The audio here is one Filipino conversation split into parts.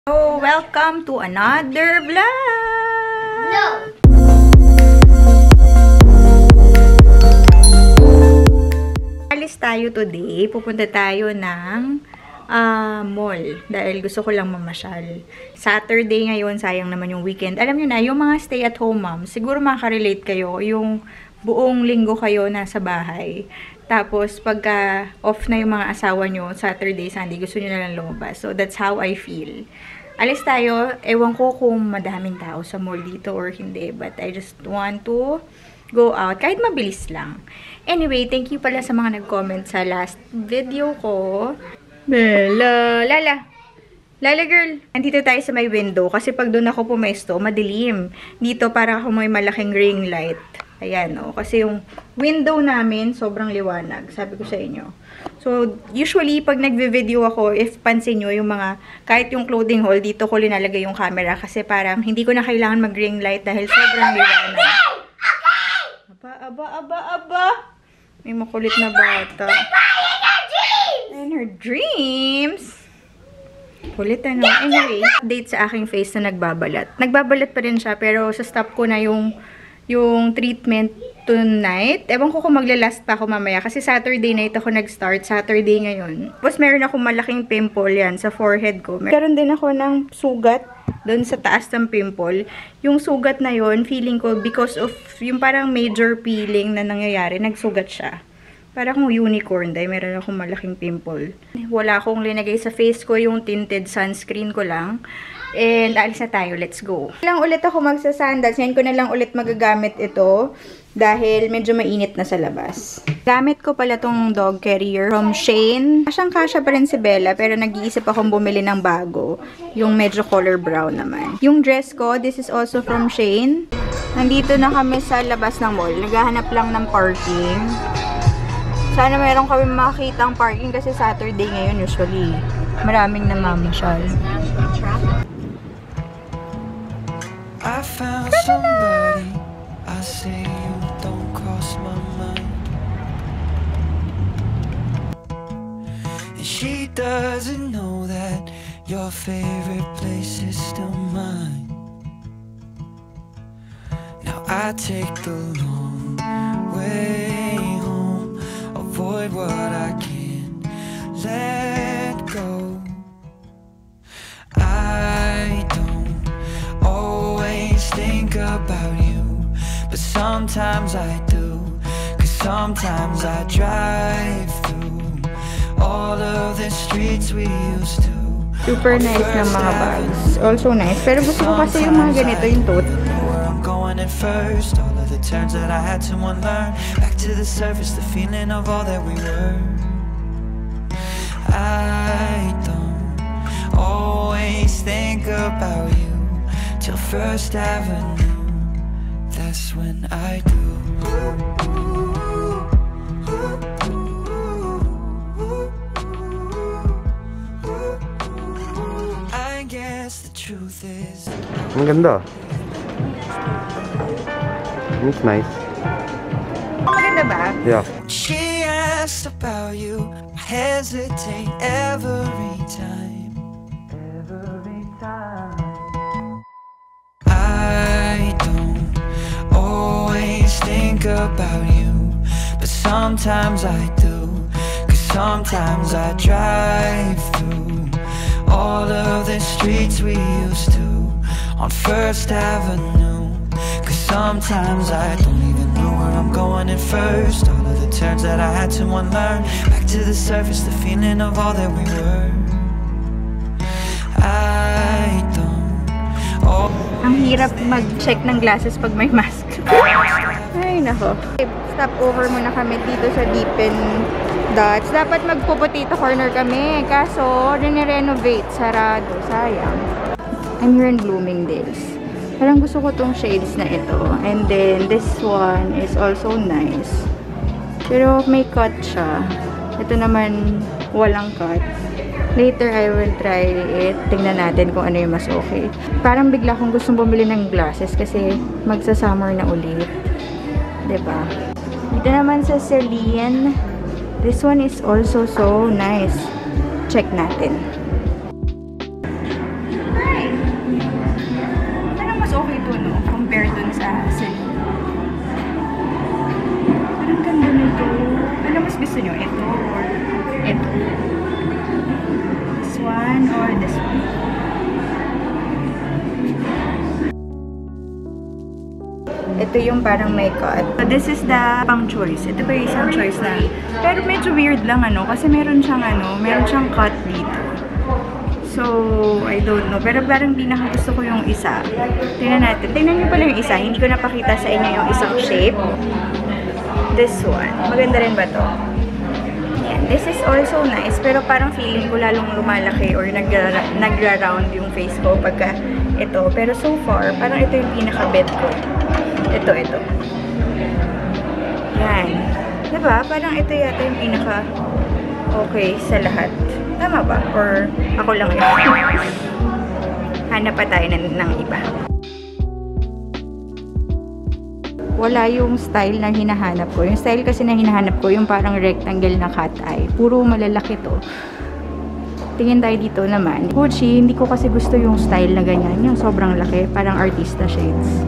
So, welcome to another vlog! No! Alis tayo today. Pupunta tayo ng mall. Dahil gusto ko lang mamasyal. Saturday ngayon, sayang naman yung weekend. Alam nyo na, yung mga stay-at-home moms, siguro makaka-relate kayo. Yung buong linggo kayo nasa bahay. Tapos, pagka off na yung mga asawa nyo, Saturday, Sunday, gusto nyo na lang lumabas. So, that's how I feel. Alis tayo. Ewan ko kung madaming tao sa mall dito or hindi. But I just want to go out. Kahit mabilis lang. Anyway, thank you pala sa mga nag-comment sa last video ko. Bella! Lala! Lala girl! Nandito tayo sa may window. Kasi pag doon ako pumesto, madilim. Dito para ako may malaking ring light. Ayan, oh. Kasi yung window namin, sobrang liwanag. Sabi ko sa inyo. So, usually, pag nagve-video ako, if pansin nyo, yung mga, kahit yung clothing haul, dito ko linalagay yung camera. Kasi parang, hindi ko na kailangan mag-ring light dahil sobrang liwanag. Aba. May makulit na bata. And her dreams! Kulit ano. Anyway, update sa aking face na nagbabalat. Nagbabalat pa rin siya, pero sa stop ko na yung treatment tonight. Ewan ko kung maglalast pa ako mamaya. Kasi Saturday night ako nag-start. Saturday ngayon. Tapos meron akong malaking pimple yan sa forehead ko. Meron din ako ng sugat doon sa taas ng pimple. Yung sugat na yon, feeling ko because of yung parang major peeling na nangyayari, nagsugat siya. Parang akong unicorn dahil meron akong malaking pimple. Wala akong linagay sa face ko, yung tinted sunscreen ko lang. And alis na tayo, let's go. Lang ulit ako magsasandals. Ngayon ko na lang ulit magagamit ito dahil medyo mainit na sa labas. Gamit ko pala tong dog carrier from Shein. Kasyang-kasya pa rin si Bella pero nag-iisip akong bumili ng bago. Yung medyo color brown naman. Yung dress ko, this is also from Shein. Nandito na kami sa labas ng mall. Naghahanap lang ng parking. Sana meron kami makakitang parking kasi Saturday ngayon usually. Maraming namamasyal. I found somebody, I say you don't cross my mind. And she doesn't know that your favorite place is still mine. Now I take the long way home, avoid what I can't let go. I don't always think about you, but sometimes I do, 'cause sometimes I drive through all of the streets we used to. Super nice ng mga bags. Also nice. Pero gusto ko kasi yung mga ganito yung tote. Where I'm going at first, all of the turns that I had to unlearn, back to the surface, the feeling of all that we were. I don't always think about you till First Avenue, that's when I do. I guess the truth is, ang ganda. It's nice. Maganda ba? Yeah. she asked about you, I hesitate every time. Every time. I don't always think about you, but sometimes I do, 'cause sometimes I drive through all of the streets we used to on First Avenue, 'cause sometimes I don't even know where I'm going at first, all of the turns that I had to unlearn, back to the surface, the feeling of all that we were. I don't Ang hirap mag-check ng glasses pag may mask. Ay, nako. Stop over muna kami dito sa Dippin' Dots. Dapat magpo-potato corner kami. Kaso, rene-renovate. Sarado. Sayang. I'm here in Bloomingdale's. Parang gusto ko tong shades na ito. And then, this one is also nice. Pero may cut siya. Ito naman, walang cut. Later, I will try it. Tingnan natin kung ano yung mas okay. Parang bigla kong gustong bumili ng glasses kasi magsa-summer na ulit. Diba? Dito naman sa Celine. This one is also so nice. Check natin. Celine. Parang ganda nito. Ano mas gusto nyo? Ito or ito? This one or this one? Ito yung parang may cut. So, this is the pang choice. Ito pa yung isang choice na. Pero medyo weird lang ano. Kasi meron siyang cut dito. So, I don't know. Pero parang pinaka-gusto ko yung isa. Tingnan natin. Tingnan nyo pala yung isa. Hindi ko napakita sa inyo yung isang shape. This one. Maganda rin ba to? Yan. This is also nice. Pero parang feeling ko lalong lumalaki or nagra-round yung face ko pagka ito. Pero so far, parang ito yung pinaka-bet ko. Ito. Yan. Diba? Parang ito yata yung pinaka okay sa lahat. Tama ba? Or ako lang yun? Hanap pa tayo ng iba. Wala yung style na hinahanap ko. Yung style kasi na hinahanap ko, yung parang rectangle na cat eye. Puro malalaki to. Tingin tayo dito naman. Gucci, hindi ko kasi gusto yung style na ganyan. Yung sobrang laki. Parang artista shades.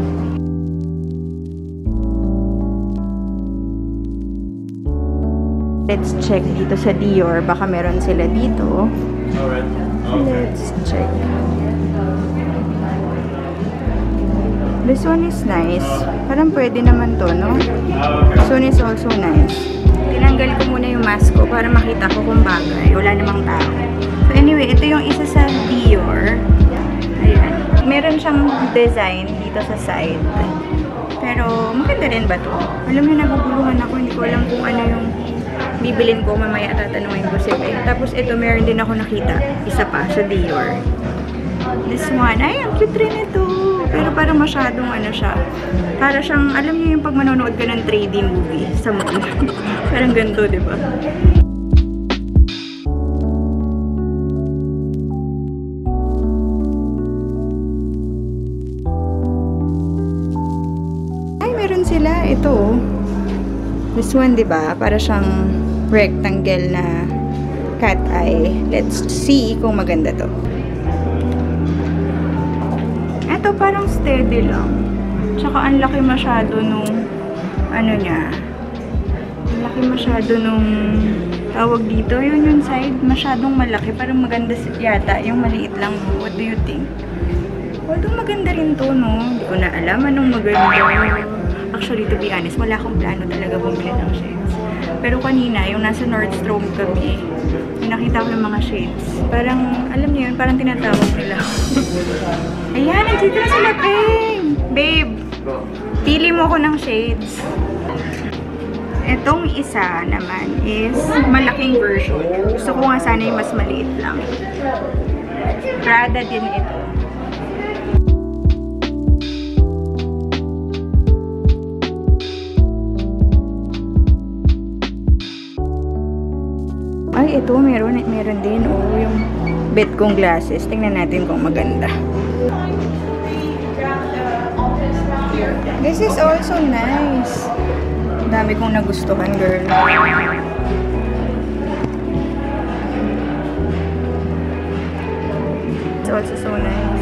Let's check dito sa Dior. Baka meron sila dito. Let's check. This one is nice. Parang pwede naman to, no? This one is also nice. Tinanggal ko muna yung mask ko para makita ko kung bagay. Wala namang tao. So anyway, ito yung isa sa Dior. Ayan. Meron siyang design dito sa side. Pero maganda rin ba to? Alam niyo, naguguluhan ako. Hindi ko alam kung ano yung bibilin ko, mamaya tatanungin ko si Ben. Tapos ito, meron din ako nakita. Isa pa, sa Dior. This one, ay, ang cute rin ito. Pero parang masyadong ano siya. Para siyang, alam niyo yung pag manonood ka ng 3D movie sa mall. Parang ganito, di ba? Ay, meron sila. Ito, this one, di ba? Para siyang rectangle na cat eye. Let's see kung maganda to. Ito parang steady lang. Tsaka ang laki masyado nung ano niya. Ang laki masyado nung tawag dito. Yun yung side. Masyadong malaki. Parang maganda yata. Yung maliit lang. What do you think? Although maganda rin to, no? Hindi ko na alam anong maganda. Actually, to be honest, wala akong plano talaga bumili ng shades. Pero kanina, yung nasa Nordstrom kami, yung nakita ko yung mga shades. Parang, alam niyo yun, parang tinatawag nila. Ayan, nandito na sila, Peng! Babe, pili mo ko ng shades. Etong isa naman is malaking version. Gusto ko nga sana yung mas maliit lang. Prada din ito. Ay, ito, meron din. Oh, yung bet kong glasses. Tingnan natin kung maganda. This is also nice. Dami kong nagustuhan, girl. It's also so nice.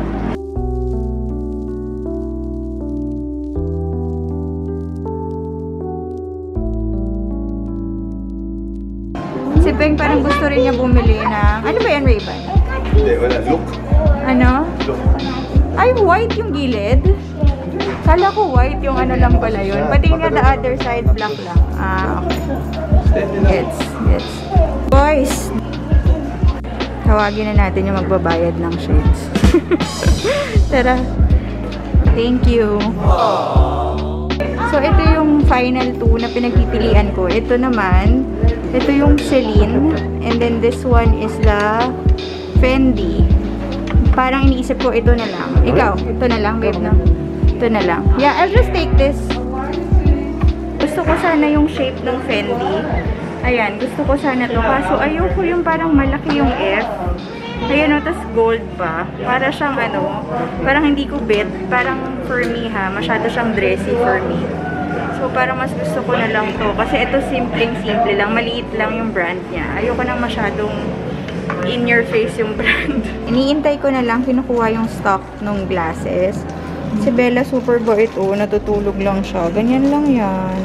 Si Peng parang gusto rin niya bumili ng... Ano ba yan, Ray-Ban? Hindi, wala. Look. Ano? Look. Ay, white yung gilid? Kala ko white yung ano lang pala yun. Pati nga the other side, black lang. Ah, okay. Gets. Boys! Tawagin na natin yung magbabayad ng shades. Tara. Thank you. So, ito yung final two na pinagpipilian ko. Ito naman, ito yung Celine. And then this one is the Fendi. Parang iniisip ko, ito na lang. Ikaw, ito na lang, babe, no? Ito na lang. Yeah, I'll just take this. Gusto ko sana yung shape ng Fendi. Ayan, gusto ko sana to. Kaso ayoko yung parang malaki yung F. Ayan o, tas gold pa. Para siyang ano, parang hindi ko bet. Parang for me ha, masyado siyang dressy for me. So parang mas gusto ko na lang to. Kasi ito simpleng-simple lang. Maliit lang yung brand niya. Ayoko nang masyadong in your face yung brand. Iniintay ko na lang, kinukuha yung stock ng glasses. Si Bella super bait. Oh, natutulog lang siya. Ganyan lang yan.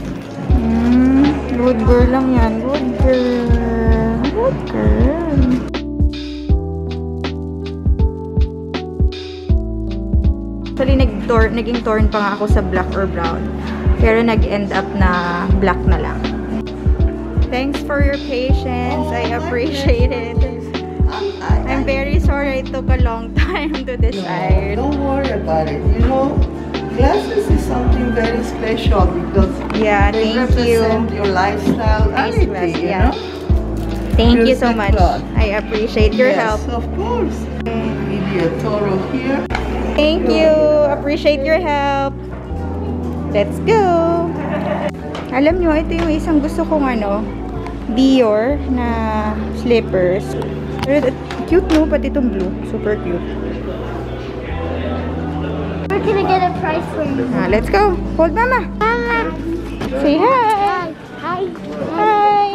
Good girl lang yan. Good girl. Good girl. Actually, naging torn pa nga ako sa black or brown. Pero nag-end up na black na lang. Thanks for your patience. I appreciate it. I'm very sorry it took a long time to decide. Don't worry about it. You know, glasses is something very special because Yeah, they thank you. represent your lifestyle, Nice everything, glass, you yeah. know? Thank you so Beautiful much. cloth. I appreciate your Yes, help. of course. Give you a total here. Thank you. Appreciate your help. Let's go. Alam nyo, ito yung isang gusto kong Dior na slippers. Pero cute no, pati itong blue. Super cute. We're gonna get a price for you. Let's go. Hold mama. Mama. Say hi. Hi. Hi.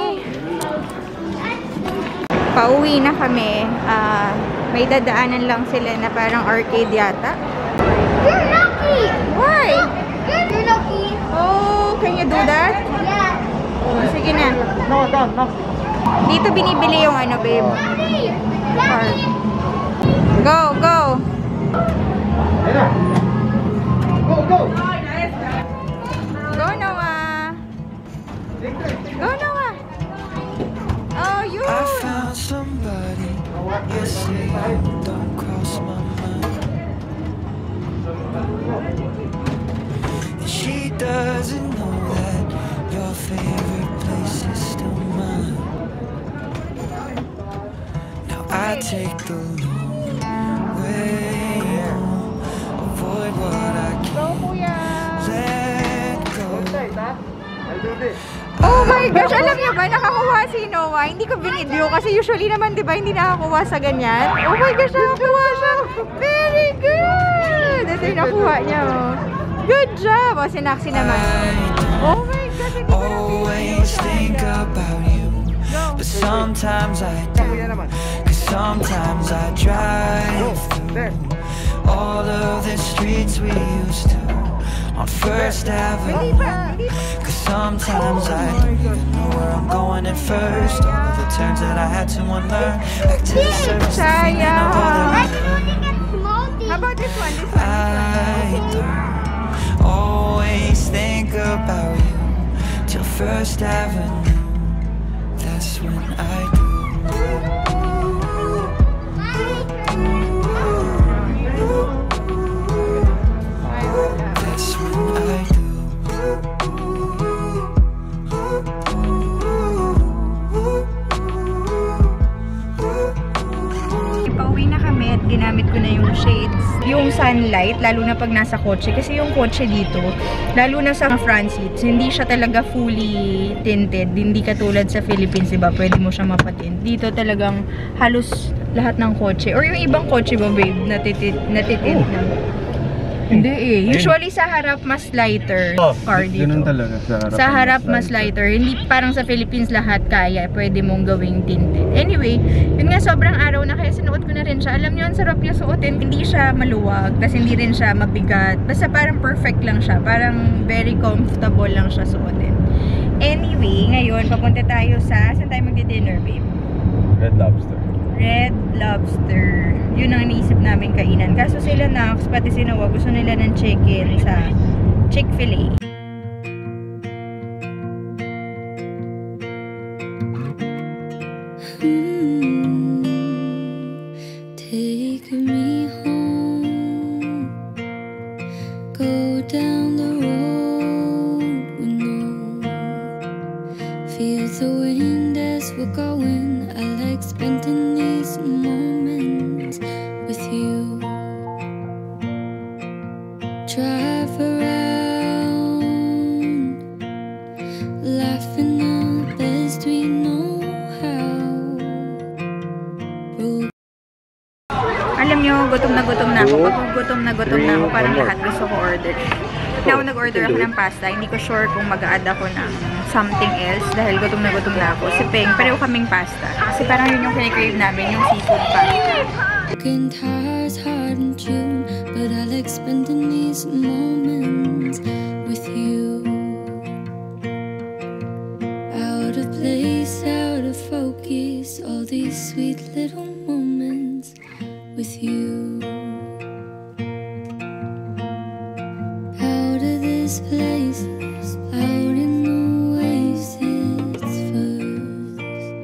Pauwi na kami. May dadaanan lang sila na parang arcade yata. You're lucky. Why? You're lucky. Oh, can you do that? Yeah. Sige na. No. Dito binibili yung babe. Daddy. Card. Go, go. Go. Go, Noah. Go, Noah. Oh, you. I found somebody. Yes, don't cross my mind. And she doesn't know that your favorite place is still mine. Now I take the long way home. Avoid what I can't let go. Oh my gosh, alam niyo ba, nakakuha si Noah. Hindi ko binidyo kasi usually naman, di ba, hindi nakakuha sa ganyan. Oh my gosh, nakakuha siya. Very good. Ito yung nakuha niya. Good job. O, si Naxi naman. Oh my gosh, hindi ko Always think about you, but sometimes I do. Cause sometimes I drive through all of the streets we used to on First Avenue. Cause sometimes I don't even know where I'm going at first. All of the turns that I had to unlearn. Back to the surface, the feeling of all that we heard. How about this one? I don't always think about you till First Avenue. That's when I do. That's when I do. Pauwi na kami at ginamit ko na yung shades. Yung sunlight, lalo na pag nasa kotse. Kasi yung kotse dito, lalo na sa front seats, hindi siya talaga fully tinted. Hindi katulad sa Philippines, diba? Pwede mo siya mapatint. Dito talagang halos lahat ng kotse. Or yung ibang kotse ba, babe, natitint na. Hindi eh. Usually sa harap mas lighter car dito. Ganun talaga. Sa harap mas lighter. Hindi parang sa Philippines lahat kaya. Pwede mong gawing tinted. Anyway, yun nga sobrang araw na kaya sinuot ko na rin siya. Alam nyo, ang sarap niya suotin. Hindi siya maluwag. Tapos hindi rin siya mabigat. Basta parang perfect lang siya. Parang very comfortable lang siya suotin. Anyway, ngayon papunta tayo sa... Saan tayo magdi-dinner, babe? Red Lobster. Red Lobster. Yun ang iniisip namin kainan. Kaso sila Nax, pati si Noah, gusto nila ng chicken sa Chick-fil-A. Take me home, go down the road we know. Feel the wind as we're going. I like spending these moments with you. Drive around, laughing the best we know how. Alam nyo, gutom na ako. Pag gutom na ako, parang lahat gusto ko order. Now, nag-order ako ng pasta. Hindi ko sure kung mag-a-add ako ng something else dahil gutom na ako. Si Peng, pareho kaming pasta. Kasi parang yun yung kinikrave namin, yung seafood pasta. Broken tires hard in June, but I like spending these moments with you. Out of place, out of focus, all these sweet little moments with you. Out of this place, out in the waves, it's first.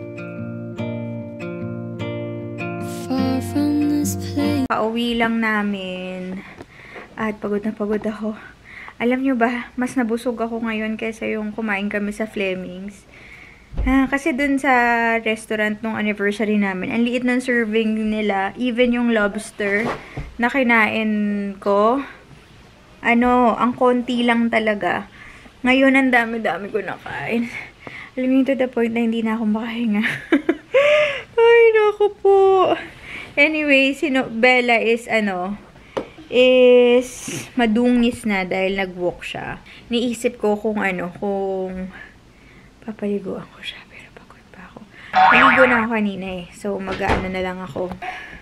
Far from this place. Pauwi lang namin. At pagod na pagod ako. Alam nyo ba, mas nabusog ako ngayon kaysa yung kumain kami sa Fleming's. Kasi dun sa restaurant nung anniversary namin, ang liit ng serving nila, even yung lobster na kinain ko, ang konti lang talaga. Ngayon, ang dami-dami ko nakain. Alam niyo, to the point na hindi na ako makahinga. Ay, naku po. Anyway, Bella is madungis na dahil nag-walk siya. Niisip ko kung papaliguan ko siya, pero pagod pa ako. Naligo na ako kanina eh. So, mag-ano na lang ako.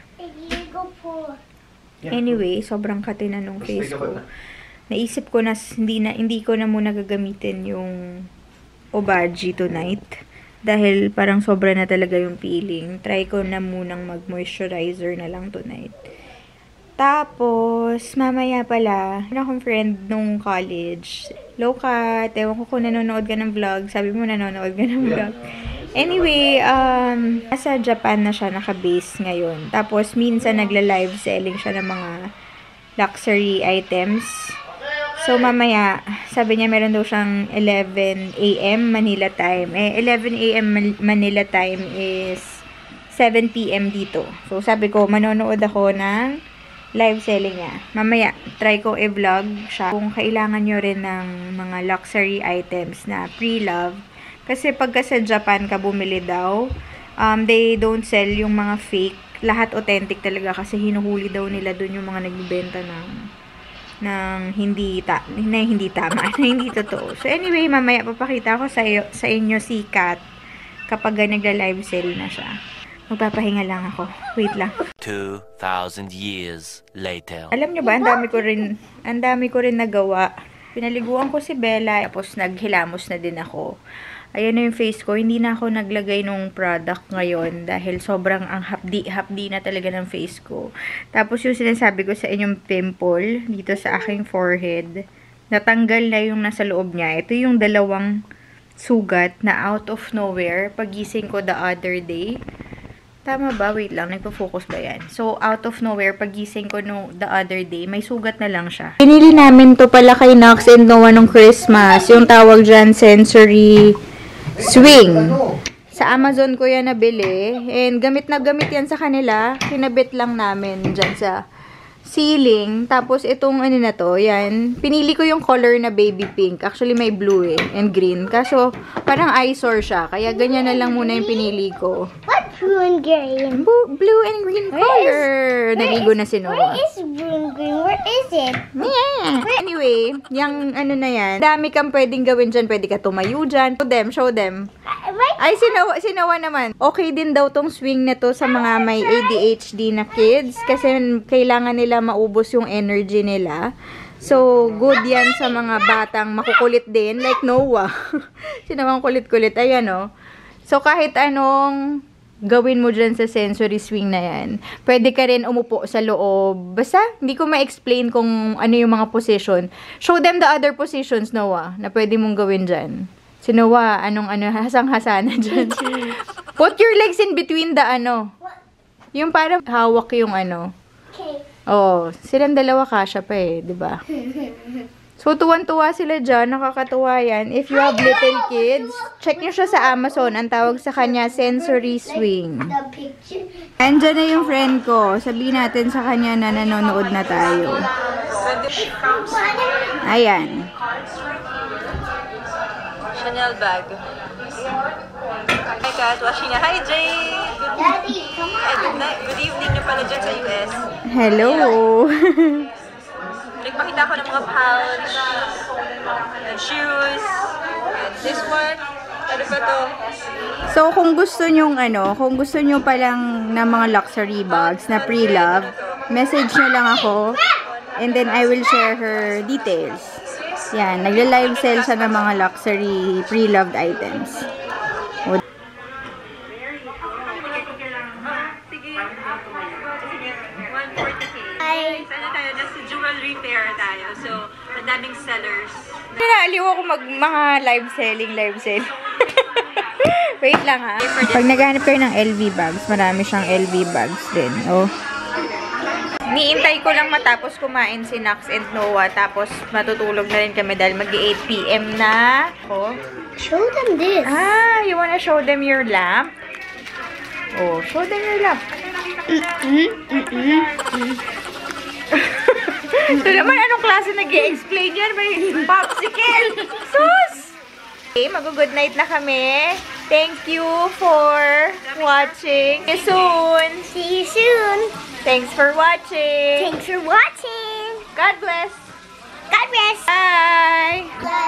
Anyway, sobrang katina nung face ko. Naisip ko na hindi ko na muna gagamitin yung Obagi tonight. Dahil parang sobra na talaga yung peeling. Try ko na munang mag-moisturizer na lang tonight. Tapos, mamaya pala, akong friend nung college. Lokat, ewan ko kung nanonood ka ng vlog. Sabi mo nanonood ka ng vlog. Anyway, nasa Japan na siya naka-base ngayon. Tapos, minsan nagla-live selling siya ng mga luxury items. So, mamaya, sabi niya meron daw siyang 11 AM Manila time. 11 AM Manila time is 7 PM dito. So, sabi ko, manonood ako ng live selling niya. Mamaya, try ko i-vlog siya kung kailangan nyo rin ng mga luxury items na pre-love. Kasi pagka sa Japan ka bumili daw, they don't sell yung mga fake. Lahat authentic talaga kasi hinuhuli daw nila dun yung mga nagbibenta ng hindi tama, na hindi totoo. So anyway, mamaya papakita ko sa inyo si Kat kapag nagla-live sell na siya. Magpapahinga lang ako. Wait lang. 2,000 years later. Alam nyo ba, ang dami ko rin nagawa. Pinaliguan ko si Bella, tapos naghilamos na din ako. Ayan na yung face ko. Hindi na ako naglagay nung product ngayon dahil sobrang ang hapdi na talaga ng face ko. Tapos yung sinasabi ko sa inyong pimple dito sa aking forehead, natanggal na yung nasa loob niya. Ito yung dalawang sugat na out of nowhere pagising ko the other day. Tama ba? Wait lang. Nagpo-focus ba yan? So, out of nowhere, pagising ko the other day, may sugat na lang siya. Pinili namin to pala kay Nox and Noah nung Christmas. Yung tawag dyan, sensory swing. Sa Amazon ko yan nabili. And gamit na gamit yan sa kanila. Kinabit lang namin dyan sa ceiling. Tapos itong na to, yan. Pinili ko yung color na baby pink. Actually may blue and green. Kaso parang eyesore siya. Kaya ganyan na lang muna yung pinili ko. What blue and green? Blue and green color. Naligo na si Noah. Where is blue and green? Where is it? Yeah. Anyway, yung na yan. Dami kang pwedeng gawin dyan. Pwede ka tumayo dyan. Show them. Ay, si Noah naman. Okay din daw tong swing na to sa mga may ADHD na kids. Kasi kailangan nila maubos yung energy nila. So, good yan sa mga batang makukulit din. Like Noah. Sinawang kulit-kulit. Ayan, oh. So, kahit anong gawin mo dyan sa sensory swing na yan. Pwede ka rin umupo sa loob. Basta, hindi ko ma-explain kung ano yung mga position. Show them the other positions, Noah, na pwede mong gawin dyan. Si Noah, hasang-hasana dyan. Put your legs in between the yung parang hawak yung Okay. Oh, silang dalawa kasya pa eh, di ba? So, tuwan-tuwa sila dyan. Nakakatuwa yan. If you have little kids, check nyo siya sa Amazon. Ang tawag sa kanya, sensory swing. The picture. Andyan na yung friend ko. Sabihin natin sa kanya na nanonood na tayo. Ayan. Chanel bag. Hi, Kat. Washing niya. Hi, Jay! Daddy, come on. Good evening nyo pala dyan sa US. Hello! Nagpakita ko ng mga pouch, and shoes, and this one. Ano ba to? So, kung gusto nyo palang na mga luxury bags na pre-love, message nyo lang ako, and then I will share her details. Yan, nagla-live sale siya ng mga luxury pre-loved items. Jewelry fair tayo. So, madaming sellers. Naaliw ako mga live selling. Wait lang ha. Pag naghanap kayo ng LV bags, marami siyang LV bags din. Oh. Niintay ko lang matapos kumain si Nax and Noah. Tapos matutulog na rin kami dahil mag-8 PM na. Oh. Show them this. Ah, you wanna show them your lamp? Oh, show them your lamp. So naman, anong klase nag-i-explain yan? May popsicle! Sus! Okay, mag-good night na kami. Thank you for watching. See you soon! See you soon. Thanks for watching! Thanks for watching. God bless! God bless. Bye!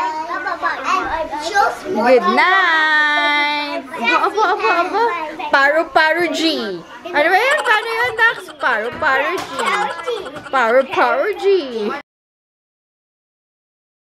Good night! Aba. Paru G. Ano ba yan? Paano yun, Dax? Paru G. Paru G.